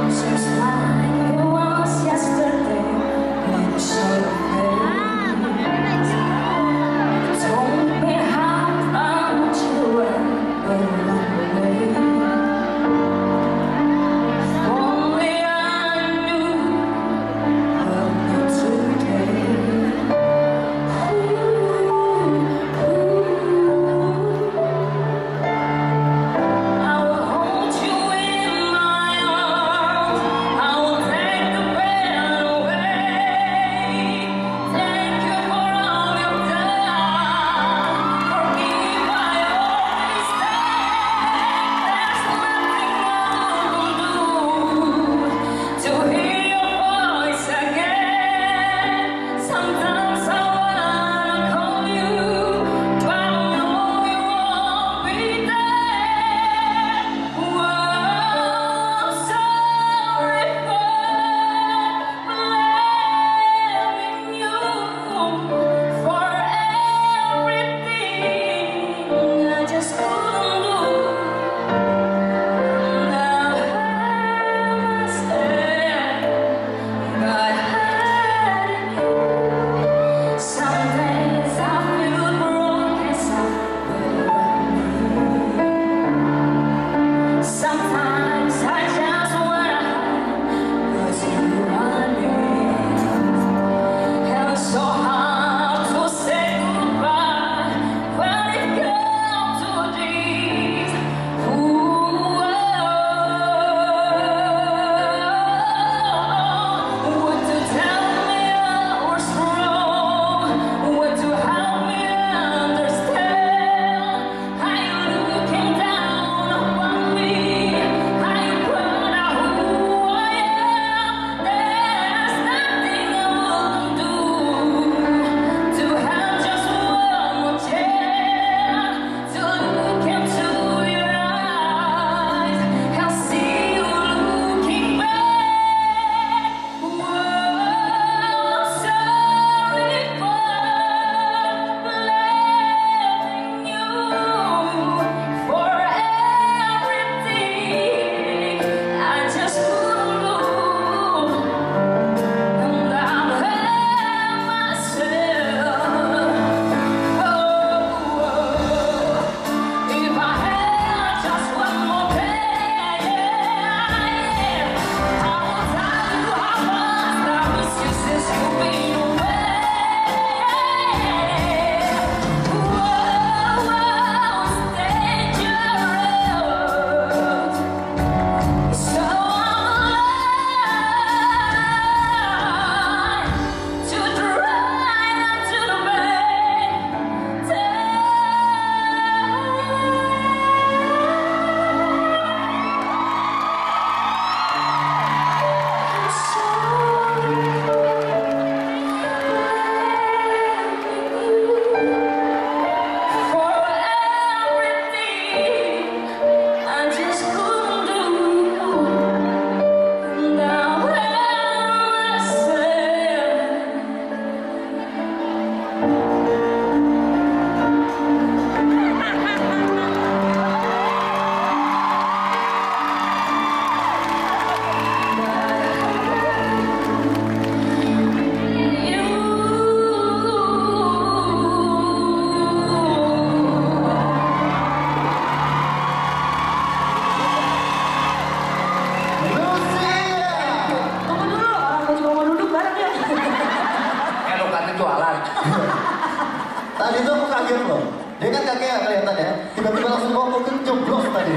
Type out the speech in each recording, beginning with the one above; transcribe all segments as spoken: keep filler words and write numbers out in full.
Tadi itu aku kaget loh. Dia kan kakek kelihatan ya. Tiba-tiba langsung bawa mobil jeblos tadi.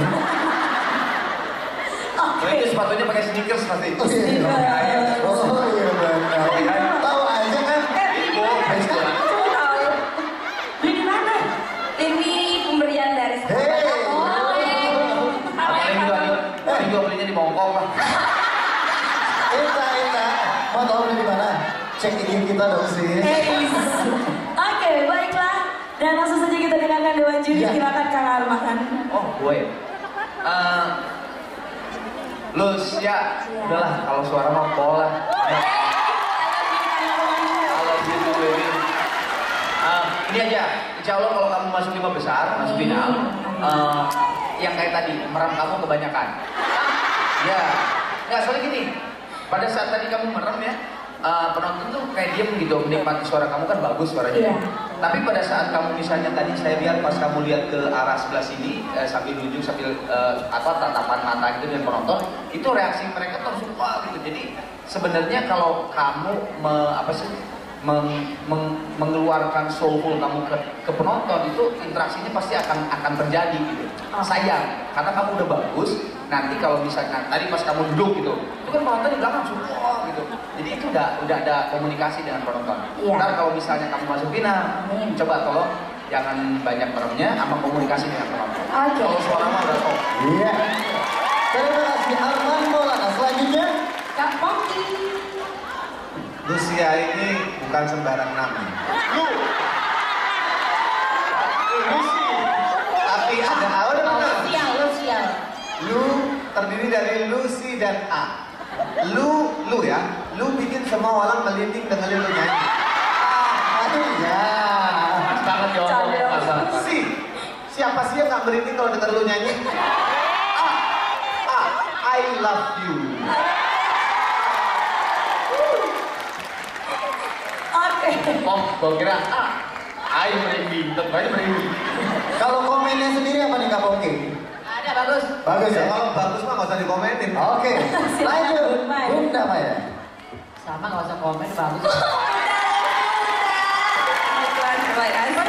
Oke. Itu sepatunya pakai sneakers pasti. Oh iya. Oh iya benar. Tahu aja kan? Ibu. Beli di mana? Ini pemberian dari sahabat aku. Paling juga paling juga belinya di Hongkong lah. Ita, Ita. Mau tahu beli di mana? Cek I G kita dong sis. Oke, baiklah. Dan langsung saja kita dengarkan Dewan Juri. Silakan Kang Arman. Oh, gue. Uh, Lucia, udahlah kalau suara mah pola. Kalau gitu baby. Uh, ini aja, insya Allah kalau kamu masuk lima besar, masuk final, uh, yang kayak tadi, meram kamu kebanyakan. Ya, Nggak, soalnya gini, pada saat tadi kamu merem ya, uh, penonton tuh kayak diem gitu, menikmati suara kamu kan bagus suaranya. Iya. Tapi pada saat kamu misalnya tadi saya lihat pas kamu lihat ke arah sebelah sini, eh, sambil nunjuk, sambil eh, apa tatapan mata gitu dengan penonton, itu reaksi mereka tuh langsung wah gitu. Jadi sebenarnya kalau kamu me, apa sih meng, meng, mengeluarkan soulful kamu ke, ke penonton itu interaksinya pasti akan akan terjadi gitu. Oh. Sayang, karena kamu udah bagus. Nanti kalau misalnya tadi pas kamu duduk gitu, itu kan penonton di belakang langsung wah gitu. Jadi itu udah udah ada komunikasi dengan penonton. Iya. Ntar kalau misalnya kamu masuk final, Amin. coba tolong jangan banyak meremnya sama komunikasi dengan penonton. Oke. Kalau suara mah udah top. Iya. Terima kasih Arman Maulana. Selanjutnya, Kak Poki. Lucia ini bukan sembarang nama. Lu. Lucy. Tapi ada A udah benar. Lucia, Lucia. Lu terdiri dari Lucy dan A. Lu, lu ya. Lu bikin semua orang melinding dengan lu nyanyi. aduh ya. Pas banget ya. Canda. Pas banget. Si, siapa sih yang nggak merinding kalau denger lu nyanyi? A, A, I love you. Oke. Oh, gua kira ah, ayo merinding, tetap aja merinding. Kalau komennya sendiri apa nih Kak Poki? Ada bagus. Bagus Ya ya? kalau bagus mah nggak usah dikomenin. Oke, lanjut. Bunda Maya. Bunda Maya. Sama nggak usah komen bagus. Iklan terbaik.